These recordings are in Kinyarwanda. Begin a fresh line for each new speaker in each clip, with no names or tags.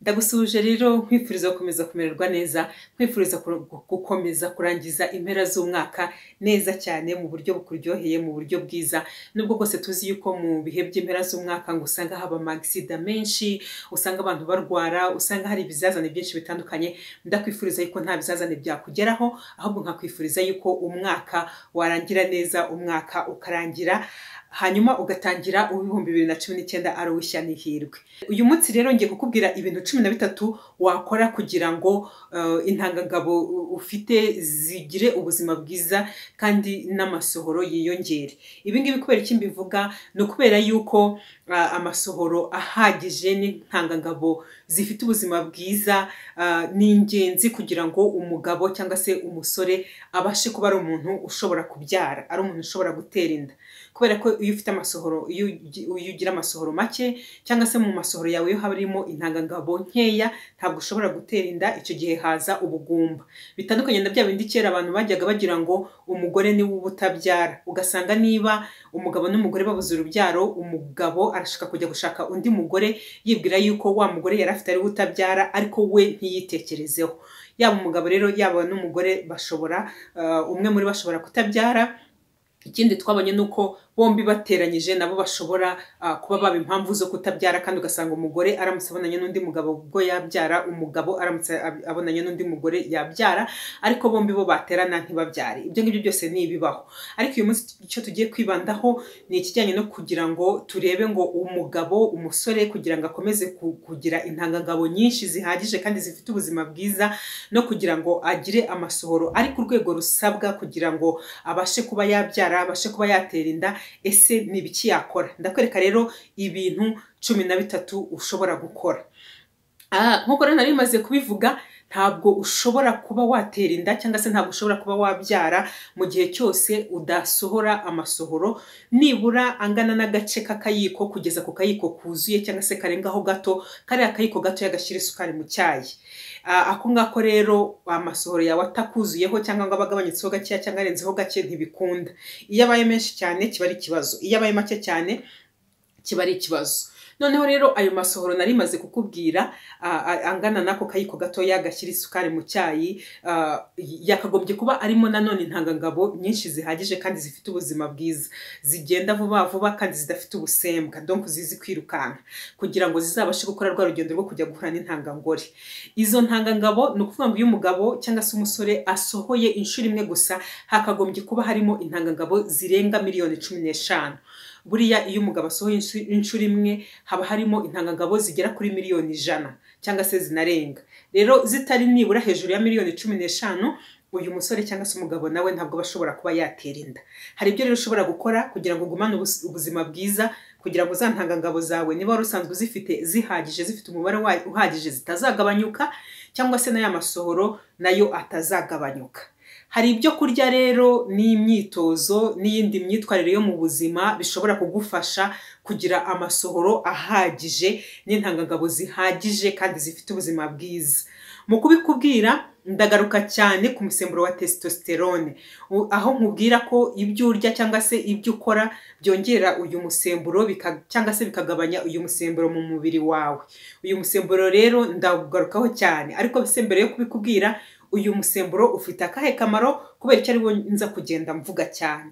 Ndagusuje rero nkwifuriza gukomeza kumererwa neza, nkwifuriza gukomeza kurangiza impera z'umwaka neza cyane mu buryo bukuryoheye, mu buryo bwiza. Nubwo bwose tuzi yuko mu bihe by'impera z'umwaka ngo usanga haba amagisida menshi, usanga abantu barwara, usanga hari ibizazane byinshi bitandukanye. Ndakwifuriza yuko nta bizazane byakugeraho, ahubwo nkakwifuriza yuko umwaka warangira neza, umwaka ukarangira hanyuma ugatangira 2019 ari uw'ishya n'ihirwe. Uyu munsi rero ngiye kukubwira ibintu 13 wakora kugira ngo intangangabo ufite zigire ubuzima bwiza kandi n'amasohoro yiyongere. Ibi ngibi kubera iki mbivuga? No kubera yuko amasohoro ahagije n'intangangabo zifite ubuzima bwiza ni ingenzi kugira ngo umugabo cyangwa se umusore abashe kuba ari umuntu ushobora kubyara, ari umuntu ushobora gutera inda. Kubera ko iyo ufite amasohoro, iyo ugira amasohoro make cyangwa se mu masohoro yawe yo harimo intangangabo nkeya, ntabwo ushobora gutera inda. Icyo gihe haza ubugumba. Bitandukanye na bya bindi kera abantu bajyaga bagira ngo umugore ni we utabyara. Ugasanga niba umugabo n'umugore babuze urubyaro, umugabo arashaka kujya gushaka undi mugore yibwira yuko wa mugore yari afite ari we utabyara, ariko we ntiyitekerezeho. Yaba umugabo rero yaba n'umugore bashobora umwe muri bashobora kutabyara. Ikindi twabonye nuko bombi bateranyije nabo bashobora kuba baba impamvu zo kutabyara, kandi ugasanga umugore aramutse abonanye n'undi mugabo ubwo yabyara, umugabo aramutse abonanye n'undi mugore yabyara, ariko bombi bo baterana ntibabyare. Ibyo ngibyo byose ni ibibaho. Ariko uyu munsi icyo tugiye kwibandaho ni ikijyanye no kugira ngo turebe ngo umugabo, umusore kugira ngo akomeze kugira intangangabo nyinshi zihagije kandi zifite ubuzima bwiza, no kugira ngo agire amasohoro ari ku rwego rusabwa kugira ngo abashe kuba yabyara, abashe kuba yatera inda. Ese ni ibiki yakora? Ndakwereka rero ibintu 13 ushobora gukora. Nkuko nari maze kubivuga, ntabwo ushobora kuba watera inda cyangwa se ntabwo ushobora kuba wabyara mu gihe cyose udasohora amasohoro nibura angana n'agace k'akayiko kugeza ku kayiko kuzuye cyangwa se karengaho gato, kariya akayiko gato yagashyira isukari mu cyayi. Ako ngako rero amasohoro yawe atakuzuyeho cyangwa ngo abagabanyitseho gakeya cyangwa arenzeho gake ntibikunda. Iyo abaye menshi cyane kiba ari ikibazo, iyo abaye make cyane kiba ari ikibazo. Noneho rero ayo masohoro nari maze kukubwira angana nako kayiko gato yagashyira isukari mu cyayi, yakagombye kuba arimo nanone intangangabo nyinshi zihagije kandi zifite ubuzima bwiza, zigenda vuba vuba kandi zidafite ubusembwa, donc zizi kwirukanka, kugira ngo zizabashe gukora rwa rugendo rwo kujya guhura n'intangangore. Izo ntangangabo ni ukuvuga ngo iyo umugabo cyangwa se umusore asohoye inshuro imwe gusa, hakagombye kuba harimo intangangabo zirenga miliyoni 15. Buriya iyo umugabo asohoye inshuro imwe haba harimo intangangabo zigera kuri miliyoni 100 cyangwa se zinarenga. Rero zitari nibura hejuru ya miliyoni 15, uyu musore cyangwa se umugabo nawe ntabwo bashobora kuba yatera inda. Hari ibyo rero ushobora gukora kugira ngo ugumane ubuzima bwiza, kugira ngo za ntangangabo zawe niba wari usanzwe zifite zihagije, zifite umubare uhagije, zitazagabanyuka, cyangwa se n'aya masohoro nayo atazagabanyuka. Hari ibyo kurya rero n'imyitozo n'iyindi myitwarire yo mu buzima bishobora kugufasha kugira amasohoro ahagije n'intangangabo zihagije kandi zifite ubuzima bwiza. Mu kubikubwira ndagaruka cyane ku musemburo wa testosterone, aho nkubwira ko ibyo urya cyangwa se ibyo ukora byongera uyu musemburo cyangwa se bikagabanya uyu musemburo mu mubiri wawe. Uyu musemburo rero ndagarukaho cyane, ariko mbere yo kubikubwira uyu musemburo ufite akahe kamaro, kubera icyo ariwo nza kugenda mvuga cyane.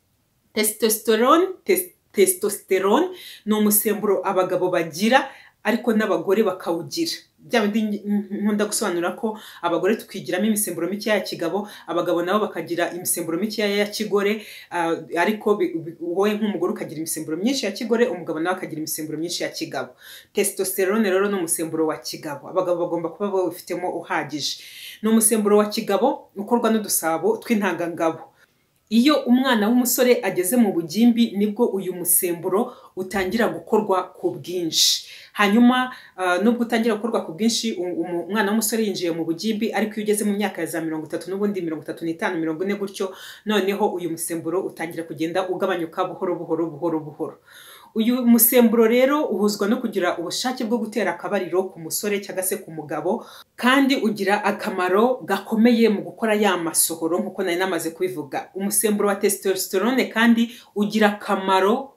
Testosterone ni umusemburo abagabo bagira ariko n'abagore bakawugira. Byabindi nkunda gusobanura ko abagore twigiramo imisemburo mike ya kigabo, abagabo nabo bakagira imisemburo mike ya kigore, ariko wowe nk'umugore ukagira imisemburo myinshi ya kigore, umugabo nawe akagira imisemburo myinshi ya kigabo. Testosterone rero ni umusemburo wa kigabo, abagabo bagomba kuba bawufitemo uhagije. Ni umusemburo wa kigabo ukorwa n'udusabo tw'intangangabo. Iyo umwana w'umusore ageze mu bugimbi nibwo uyu musemburo utangira gukorwa ku bwinshi. Hanyuma nubwo utangira gukorwa ku bwinshi umwana w'umusore yinjiye mu bugimbi, ariko iyo ugeze mu myaka ya za 30 n'ubundi 35, 40 gutyo, noneho uyu musemburo utangira kugenda ugabanyuka buhoro buhoro. Uyu musemburo rero uhuzwa no kugira ubushake bwo gutera akabariro ku musore cyangwa se ku mugabo, kandi ugira akamaro gakomeye mu gukora ya masohoro nkuko nari namaze kubivuga. Umusemburo wa testosterone kandi ugira akamaro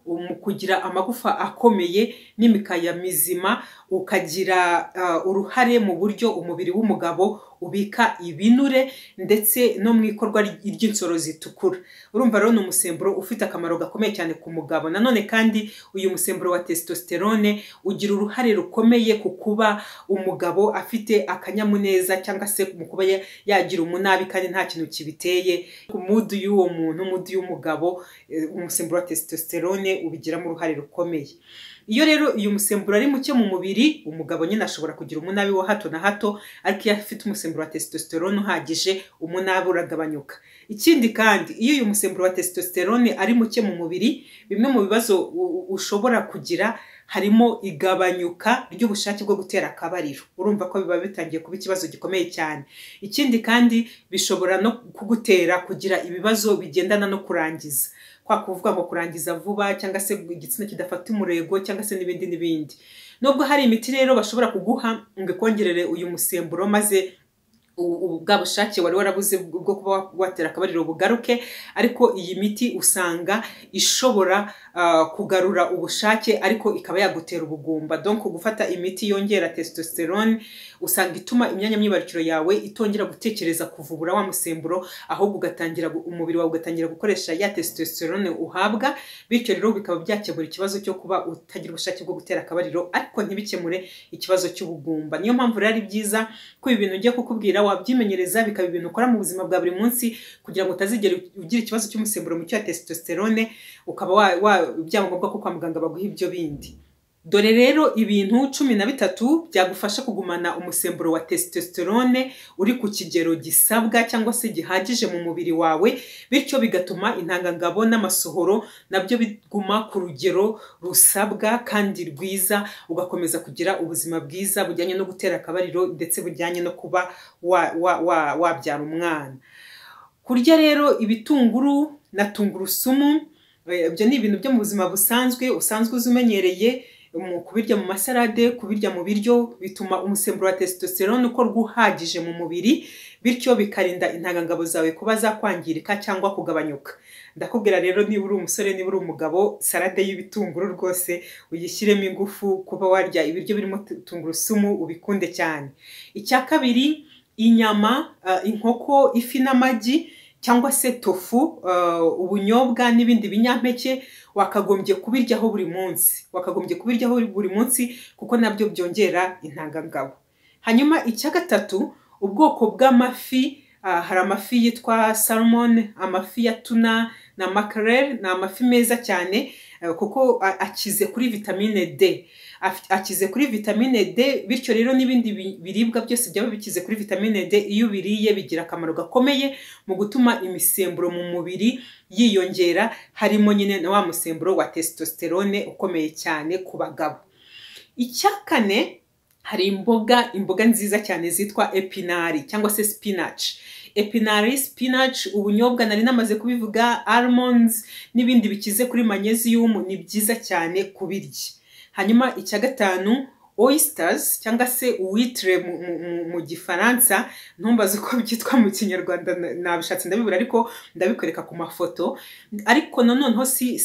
mu kugira amagufa akomeye n'imikaya mizima, ukagira uruhare mu buryo umubiri w'umugabo ubika ibinure ndetse no mu ikorwa ry'insoro zitukura. Urumva rero ni umusemburo ufite akamaro gakomeye cyane ku mugabo. Nanone kandi uyu musemburo wa testosterone ugira uruhare rukomeye ku kuba umugabo afite akanyamuneza cyangwa se mu kuba yagira umunabi kandi nta kintu kibiteye. Ku mudu y'uwo muntu, mudu y'umugabo, umusemburo wa testosterone ubigiramo uruhare rukomeye. Iyo rero uyu musemburo ari muke mu mubiri, umugabo nyine ashobora kugira umunabi wa hato na hato, ariko iyo afite umusemburo wa testosterone uhagije, umunabi uragabanyuka. Ikindi kandi iyo uyu musemburo wa testosterone ari muke mu mubiri, bimwe mu bibazo ushobora kugira harimo igabanyuka ry'ubushake bwo gutera akabariro. Urumva ko biba bitangiye kuba ikibazo gikomeye cyane. Ikindi kandi bishobora no kugutera kugira ibibazo bigendana no kurangiza, kwa kuvuga ngo kurangiza vuba cyangwa se igitsina kidafata umurego cyangwa se n'ibindi n'ibindi. Nubwo hari imiti rero bashobora kuguha ngo ikongerere uyu musemburo maze bwa bushake wari warabuze bwo kuba watera akabariro bugaruke, ariko iyi miti usanga ishobora kugarura ubushake ariko ikaba yagutera ubugumba. Donc gufata imiti yongera testosterone usanga ituma imyanya myibarukiro yawe itongera gutekereza kuvubura wa musemburo, ahubwo ugatangira umubiri wawe ugatangira gukoresha ya testosterone uhabwa, bityo rero bikaba byakemura ikibazo cyo kuba utagira ubushake bwo gutera akabariro ariko ntibikemure ikibazo cy'ubugumba. Niyo mpamvu rero ari byiza ko ibi bintu ngiye kukubwira wabyimenyereza, bikaba ibintu ukora mu buzima bwa buri munsi kugira ngo utazigera ugira ikibazo cy'umusemburo muke wa testosterone ukaba byaba ngombwa ko kwa muganga baguha ibyo bindi. Dore rero ibintu 13 byagufasha kugumana umusemburo wa testosterone uri ku kigero gisabwa cyangwa se gihagije mu mubiri wawe, bityo bigatuma intangangabo n'amasohoro nabyo biguma ku rugero rusabwa kandi rwiza, ugakomeza kugira ubuzima bwiza bujyanye no gutera akabariro ndetse bujyanye no kuba wabyara umwana. Kurya rero ibitunguru na tungurusumu, ibyo ni ibintu byo mu buzima busanzwe uzumenyereye. Kubirya mu masalade, kubirya mu biryo bituma umusemburo wa testosterone ukorwa uhagije mu mubiri, bityo bikarinda intangangabo zawe kuba zakwangirika cyangwa kugabanyuka. Ndakubwira rero niba uri umusore, niba uri umugabo, salade y'ibitunguru rwose uyishyiremo ingufu, kuba warya ibiryo birimo tungurusumu ubikunde cyane. Icya kabiri, inyama, inkoko, ifi n'amagi cyangwa se tofu, ubunyobwa n'ibindi binyampeke wakagombye kubiryaho buri munsi. Wakagombye kubiryaho buri munsi kuko nabyo byongera intangangabo. Hanyuma icya gatatu, ubwoko bw'amafi, hari amafi yitwa salmon, amafi ya tuna na mackerel, ni amafi meza cyane kuko akize kuri vitamine D. Akize kuri vitamine D, bityo rero n'ibindi biribwa byose byaba bikize kuri vitamine D iyo ubiriye bigira akamaro gakomeye mu gutuma imisemburo mu mubiri yiyongera, harimo nyine na wa musemburo wa testosterone ukomeye cyane ku bagabo. Icya kane, hari imboga nziza cyane zitwa epinari cyangwa se spinach. Epinari, spinach, ubunyobwa nari namaze kubivuga, almonds n'ibindi bikize kuri magnesium ni byiza cyane kubirya. Hanyuma icya gatanu, oysters cyangwa se huître mu gifaransa, ntumbaze uko byitwa mu kinyarwanda, nabishatse ndabibura ariko ndabikwereka ku mafoto. Ariko noneho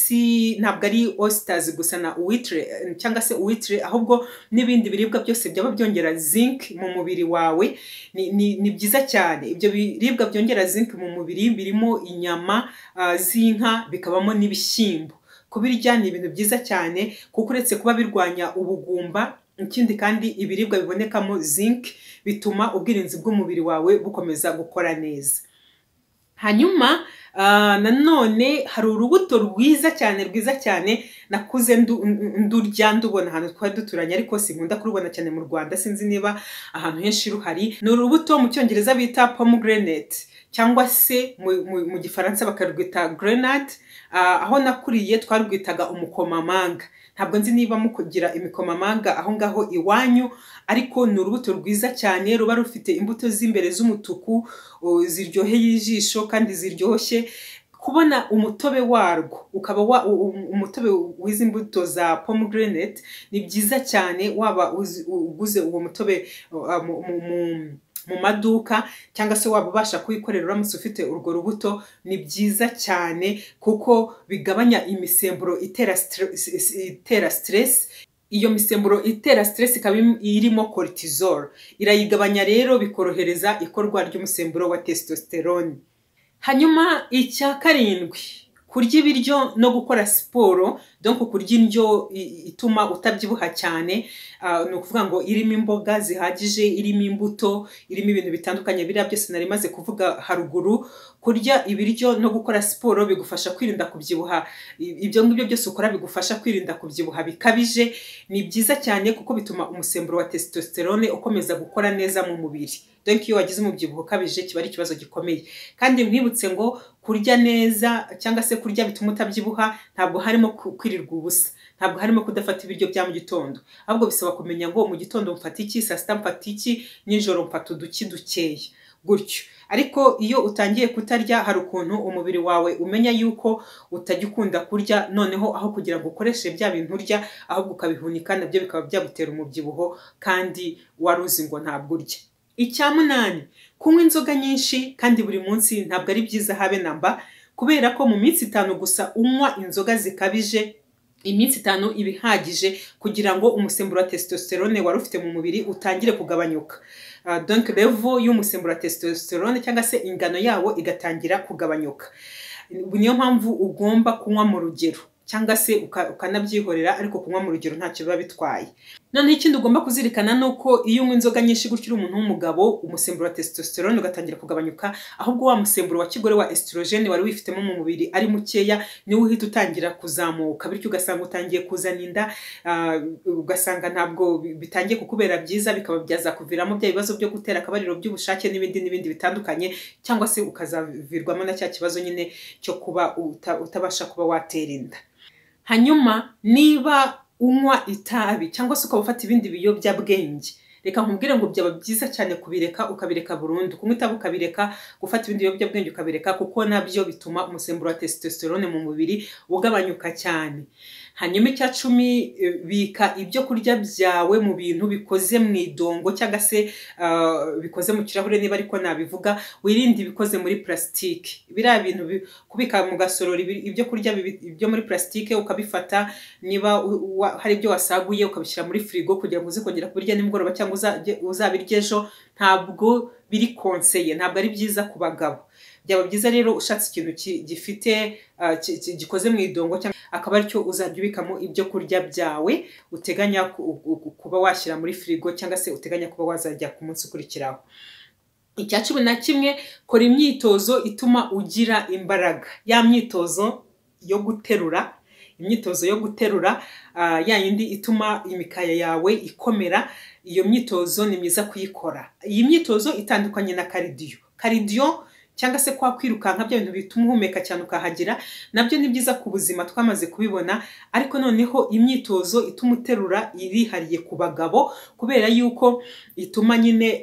ntabwo ari oysters gusa na huître cyangwa se huître, ahubwo n'ibindi biribwa byose byaba byongera zinc mu mubiri wawe ni byiza cyane. Ibyo biribwa byongera zinc mu mubiri birimo inyama z'inka, bikabamo n'ibishyimbo. Kubirya ni ibintu byiza cyane kuko uretse kuba birwanya ubugumba, ikindi kandi ibiribwa bibonekamo zinc bituma ubwirinzi bw'umubiri wawe bukomeza gukora neza. Hanyuma nanone hari urubuto rwiza cyane nakuze ndubona ahantu twari duturanye, ariko sinkunda kurubona cyane mu Rwanda, sinzi niba ahantu henshi ruhari. Ni urubuto mu cyongereza bita pomegranate cyangwa se mu gifaransa bakarwita grenade. Aho nakuriye twarwitaga umukomamanga. Ntabwo nzi niba mukugira imikomamanga aho ngaho iwanyu, ariko ni urubuto rwiza cyane, ruba rufite imbuto z'imbere z'umutuku ziryoheye ijisho kandi ziryoshye. Kubona umutobe warwo, ukaba umutobe w'izi mbuto za pomegranate, ni byiza cyane. Waba uguze uwo mutobe mu maduka cyangwa se waba ubasha kuyikorera uramutse ufite urwo rubuto, ni byiza cyane kuko bigabanya imisemburo itera stress. Iyo misemburo itera stress ikaba irimo cortisol, irayigabanya rero bikorohereza ikorwa ry'umusemburo wa testosterone. Hanyuma icya karindwi, kurya ibiryo no gukora siporo. Donc kurya indyo ituma utabyibuha cyane, ni ukuvuga ngo irimo imboga zihagije, irimo imbuto, irimo ibintu bitandukanye, biriya byose nari maze kuvuga haruguru. Kurya ibiryo no gukora siporo bigufasha kwirinda kubyibuha. Ibyo ngibyo byose ukora bigufasha kwirinda kubyibuha bikabije. Ni byiza cyane kuko bituma umusemburo wa testosterone ukomeza gukora neza mu mubiri. Donc iyo wagize umubyibuho ukabije kiba ari ikibazo gikomeye. Kandi mwibutse ngo kurya neza cyangwa se kurya bituma utabyibuha ntabwo harimo kwirirwa ubusa, ntabwo harimo kudafata ibiryo bya mu gitondo, ahubwo bisaba kumenya ngo mu gitondo mfata iki, saa sita mfata iki, nijoro mfata uduki dukeya gutyo. Ariko iyo utangiye kutarya, hari ukuntu umubiri wawe umenya yuko utajya ukunda kurya, noneho aho kugira ngo ukoreshe bya bintu urya ahubwo ukabihunika, nabyo bikaba byagutera umubyibuho kandi waruzi ngo ntabwo urya. Icya munani, kunywa inzoga nyinshi kandi buri munsi ntabwo ari byiza habe namba, kubera ko mu minsi 5 gusa unywa inzoga zikabije, iminsi 5 ibihagije kugira ngo umusemburo wa testosterone wari ufite mu mubiri utangire kugabanyuka. Donc level y'umusemburo wa testosterone cyangwa se ingano yawo igatangira kugabanyuka. Niyo mpamvu ugomba kunywa mu rugero cyangwa se ukanabyihorera, ariko kunywa mu rugero ntacyo biba bitwaye. None ikindi ugomba kuzirikana nuko iyo unywa inzoga nyinshi gutyo uri umuntu w'umugabo, umusemburo wa testosterone ugatangira kugabanyuka, ahubwo wa musemburo wa kigore wa estrogen wari wifitemo mu mubiri ari mukeya niwe uhita utangira kuzamuka, bityo ugasanga utangiye kuzana inda, ugasanga ntabwo bitangiye kukubera byiza, bikaba byazakuviramo bya bibazo byo gutera akabariro by'ubushake n'ibindi bitandukanye, cyangwa se ukazavirwamo na cya kibazo nyine cyo kuba utabasha kuba watera inda. Hanyuma niba unywa itabi cyangwa se ukaba ufata ibindi biyobyabwenge, reka nkubwire ngo byaba byiza cyane kubireka, ukabireka burundu. Kunywa itabi ukabireka, gufata ibindi biyobyabwenge ukabireka, kuko nabyo bituma umusemburo wa testosterone mu mubiri ugabanyuka cyane. Hanyuma icya 10, bika ibyo kurya byawe mu bintu bikoze mu idongo cyangwa se bikoze mu kirahure niba ariko nabivuga, wirinde ibikoze muri plastike. Biriya bintu kubika mu gasorori ibyo kurya ibyo muri plastike ukabifata, niba hari ibyo wasaguye ukabishyira muri frigo kugira ngo uze kongera kubirya nimugoroba cyangwa uzabirya ejo, ntabwo biri konseye, ntabwo ari byiza ku bagabo. Byaba byiza rero ushatse ikintu gifite gikoze mu idongo cyangwa akaba aricyo uzajya ubikamo ibyo kurya byawe uteganya kuba washyira muri frigo cyangwa se uteganya kuba wazajya ku munsi ukurikiraho. Icya 11, kora imyitozo ituma ugira imbaraga. Ya myitozo yo guterura, imyitozo yo guterura ya yindi ituma imikaya yawe ikomera, iyo myitozo ni myiza kuyikora. Iyi myitozo itandukanye na cardio cyangwa se kwa kwirukanka, bya bintu bituma uhumeka cyane ukahagira, nabyo ni byiza ku buzima twamaze kubibona. Ariko noneho imyitozo ituma uterura irihariye ku bagabo, kubera yuko ituma nyine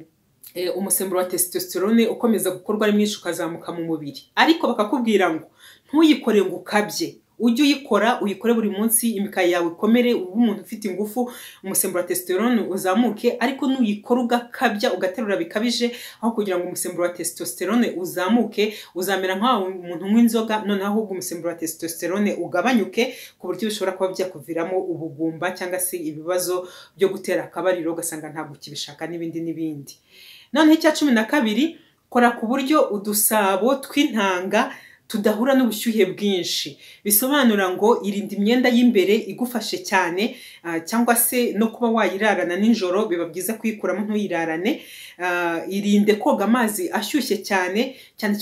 umusemburo wa testosterone ukomeza gukorwa ari mwinshi ukazamuka mu mubiri. Ariko bakakubwira ngo ntuyikore ngo ukabye, ujye uyikore buri munsi, imikaya yawe ikomere, ube umuntu ufite ingufu, umusemburo wa testosterone uzamuke. Ariko nuyikora ugakabya ugaterura bikabije, aho kugira ngo umusemburo wa testosterone uzamuke, uzamera nk'aho umuntu unywa inzoga, none ahubwo umusemburo wa testosterone ugabanyuke, ku buryo bishobora kuba byakuviramo ubugumba cyangwa se ibibazo byo gutera akabariro, ugasanga ntabwo ukibishaka n'ibindi. None icya 12, kora ku buryo udusabo tw'intanga tudahura n'ubushyuhe bwinshi. Bisobanura ngo irinde imyenda y'imbere igufashe cyane, cyangwa se no kuba wayirarana nijoro biba byiza kuyikuramo ntuyirarane. Irinde koga amazi ashyushye cyane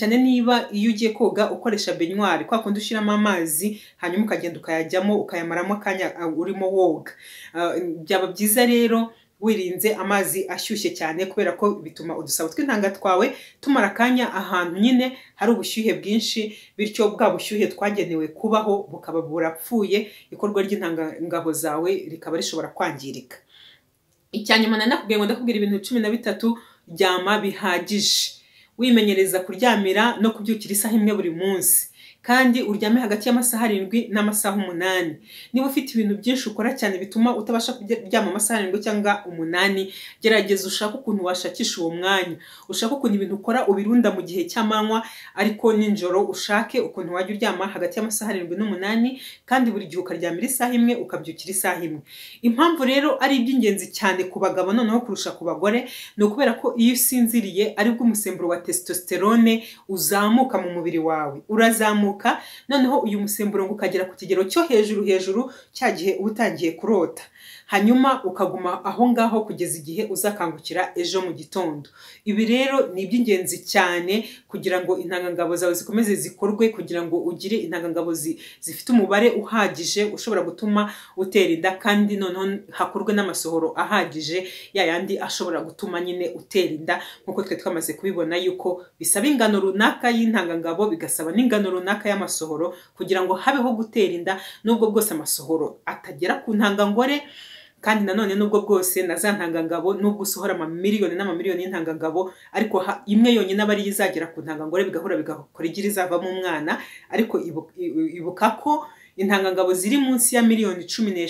niba iyo ugiye koga ukoresha baignoire, kwa kundi ushyiramo amazi hanyuma ukagenda ukayajyamo ukayamaramo akanya urimo woga. Byaba byiza rero wirinze amazi ashyushye cyane, kubera ko bituma udusabo tw'intanga twawe tumara akanya ahantu nyine hari ubushyuhe bwinshi, bityo bwa bushyuhe twagenewe kubaho bukaba burapfuye, ikorwa ry'intangangabo zawe rikaba rishobora kwangirika. Icyanyuma nanakubwiye ngo ndakubwira ibintu 13, ryama bihagije. Wimenyereza kuryamira no kubyukira isaha imwe buri munsi. kandi uryame hagati y'amasaha 7 n'amasaha 8. Niba ufite ibintu byinshi ukora cyane bituma utabasha kuryama amasaha 7 cyangwa 8, gerageza ushaka ukuntu washakisha uwo mwanya, ushaka ukuntu ibintu ukora ubirunda mu gihe cy'amanywa, ariko ninjoro ushake ukuntu wajya uryama hagati y'amasaha 7 n'8, kandi buri gihe ukaryamira isaha imwe ukabyukira isaha imwe. Impamvu rero ari iby'ingenzi cyane ku bagabo noneho kurusha ku bagore, ni ukubera ko iyo usinziriye aribwo umusemburo wa testosterone uzamuka mu mubiri wawe, urazamuka noneho uyu musemburo ngo ukagera ku kigero cyo hejuru cya gihe uba utangiye kurota, hanyuma ukaguma aho ngaho kugeza igihe uzakangukira ejo mu gitondo. Ibi rero ni iby'ingenzi cyane kugira ngo intangangabo zawe zikomeze zikorwe, kugira ngo ugire intangangabo zifite umubare uhagije ushobora gutuma utera inda, kandi noneho hakorwe n'amasohoro ahagije yayandi ashobora gutuma nyine utera inda, nkuko twe twamaze kubibona yuko bisaba ingano runaka y'intangangabo, bigasaba n'ingano runaka y'amasohoro kugira ngo habeho gutera inda, nubwo bwose amasohoro atagera ku ntangangore, kandi nanone nubwo bwose na za ntangangabo nubwo usohora amamiliyoni n'amamiliyoni y'intangangabo, ariko imwe yonyine aba ari izagera ku ntangangore bigahura bigakora igira izavamo umwana. Ariko ibuka ko intangangabo ziri munsi ya miliyoni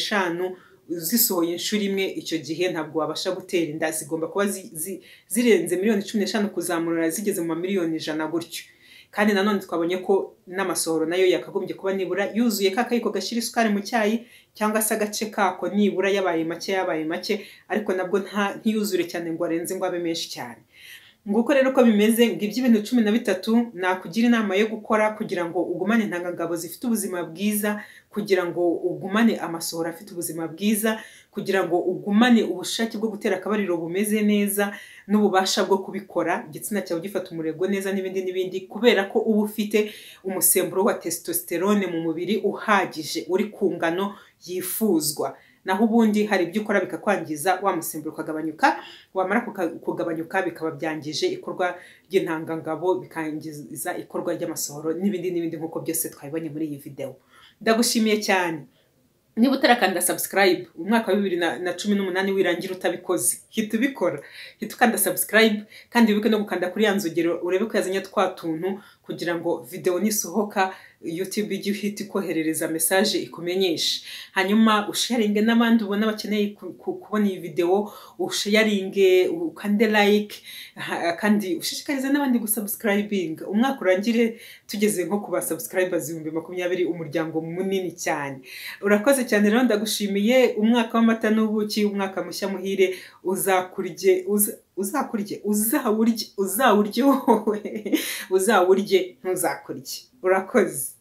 15 zisohoye inshuro imwe, icyo gihe ntabwo wabasha gutera inda. Zigomba kuba zirenze miliyoni 15 kuzamura, zigeze mu miliyoni 100 gutyo. Kandi nanone twabonye ko n'amasohoro nayo yakagombye kuba nibura yuzuye kakayiko gashyira isukari mu cyayi, cyangwa se agace kako nibura yabaye make, ariko nabwo ntiyuzure cyane ngo arenze ngo abe menshi cyane. Nguko rero ko bimeze, ngibyo ibintu 13 nakugira inama yo gukora kugira ngo ugumane intangangabo zifite ubuzima bwiza, kugira ngo ugumane amasohoro afite ubuzima bwiza, kugira ngo ugumane ubushake bwo gutera akabariro bumeze neza, n'ububasha bwo kubikora, igitsina cyawe gifata umurego neza, n'ibindi, kubera ko uba ufite umusemburo wa testosterone mu mubiri uhagije uri ku ngano yifuzwa. Naho ubundi hari ibyo ukora bikakwangiza, wa musemburo ukagabanyuka, wamara kugabanyuka bikaba byangije ikorwa ry'intangangabo, bikangiza ikorwa ry'amasohoro n'ibindi nkuko byose twabibonye muri iyi video. Ndagushimiye cyane. Niba utarakanda subscribe, umwaka wa 2018 wirangira utabikoze, hita ubikora, hita ukanda subscribe, kandi wibuke no gukanda kuri yanzogero urebe ko yazanye twa tuntu, kugira ngo video nisohoka YouTube ijye uhita ikoherereza message ikumenyesha. Hanyuma usharinge n'abandi ubona bakeneye kubona iyi video, usharinge, ukande like, kandi ushishikarize n'abandi gusubscribing. Umwaka urangire tugeze nko kuba subscribers 2020, umuryango munini cyane. Urakoze cyane rero, ndagushimiye. Umwaka w'amata n'ubuki, umwaka mushya muhire, uzawurye ntuzawurye. Urakoze.